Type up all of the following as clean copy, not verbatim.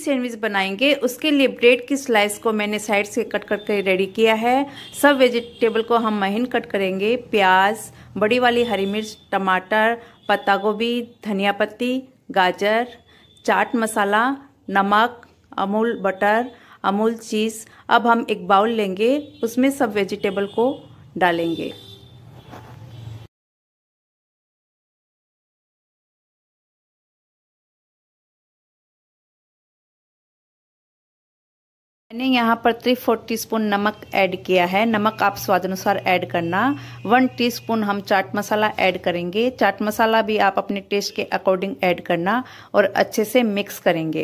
Sandwich बनाएंगे, उसके लिए ब्रेड की स्लाइस को मैंने साइड से कट करके रेडी किया है। सब वेजिटेबल को हम महीन कट करेंगे। प्याज, बड़ी वाली हरी मिर्च, टमाटर, पत्ता गोभी, धनिया पत्ती, गाजर, चाट मसाला, नमक, अमूल बटर, अमूल चीज़। अब हम एक बाउल लेंगे, उसमें सब वेजिटेबल को डालेंगे। मैंने यहाँ पर 3/4 टीस्पून नमक ऐड किया है। नमक आप स्वाद अनुसार ऐड करना। 1 टीस्पून हम चाट मसाला ऐड करेंगे। चाट मसाला भी आप अपने टेस्ट के अकॉर्डिंग ऐड करना और अच्छे से मिक्स करेंगे।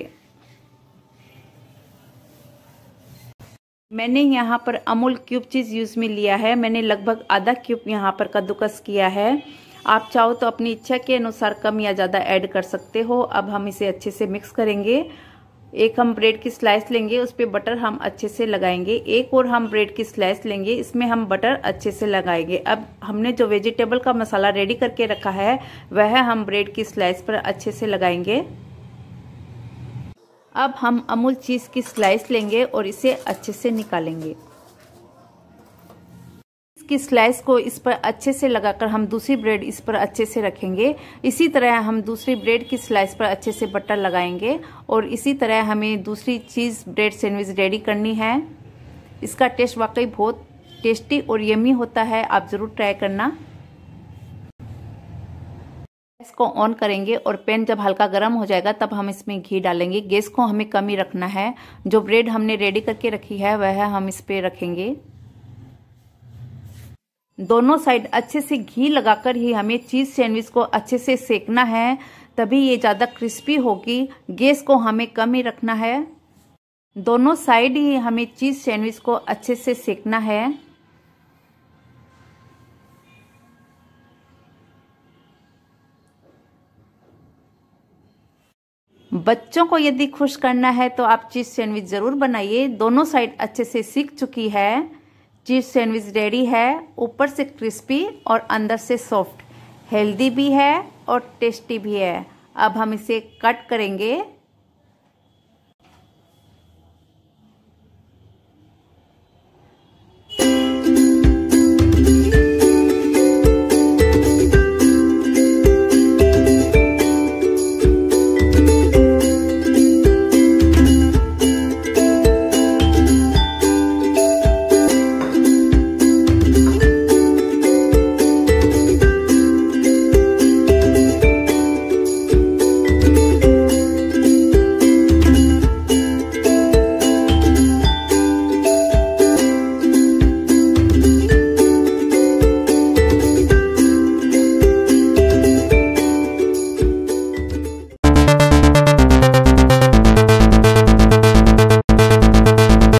मैंने यहाँ पर अमूल क्यूब चीज़ यूज़ में लिया है। मैंने लगभग आधा क्यूब यहाँ पर कद्दूकस किया है। आप चाहो तो अपनी इच्छा के अनुसार कम या ज़्यादा ऐड कर सकते हो। अब हम इसे अच्छे से मिक्स करेंगे। एक हम ब्रेड की स्लाइस लेंगे, उस पर बटर हम अच्छे से लगाएंगे। एक और हम ब्रेड की स्लाइस लेंगे, इसमें हम बटर अच्छे से लगाएंगे। अब हमने जो वेजिटेबल का मसाला रेडी करके रखा है वह हम ब्रेड की स्लाइस पर अच्छे से लगाएंगे। अब हम अमूल चीज़ की स्लाइस लेंगे और इसे अच्छे से निकालेंगे। इसकी स्लाइस को इस पर अच्छे से लगाकर हम दूसरी ब्रेड इस पर अच्छे से रखेंगे। इसी तरह हम दूसरी ब्रेड की स्लाइस पर अच्छे से बटर लगाएंगे और इसी तरह हमें दूसरी चीज़ ब्रेड सैंडविच रेडी करनी है। इसका टेस्ट वाकई बहुत टेस्टी और यम्मी होता है, आप ज़रूर ट्राई करना। गैस को ऑन करेंगे और पैन जब हल्का गर्म हो जाएगा तब हम इसमें घी डालेंगे। गैस को हमें कम ही रखना है। जो ब्रेड हमने रेडी करके रखी है वह हम इस पे रखेंगे। दोनों साइड अच्छे से घी लगाकर ही हमें चीज़ सैंडविच को अच्छे से सेकना है, तभी ये ज़्यादा क्रिस्पी होगी। गैस को हमें कम ही रखना है। दोनों साइड ही हमें चीज़ सैंडविच को अच्छे से सेकना है। बच्चों को यदि खुश करना है तो आप चीज़ सैंडविच ज़रूर बनाइए। दोनों साइड अच्छे से सीख चुकी है। चीज़ सैंडविच रेडी है। ऊपर से क्रिस्पी और अंदर से सॉफ्ट, हेल्दी भी है और टेस्टी भी है। अब हम इसे कट करेंगे।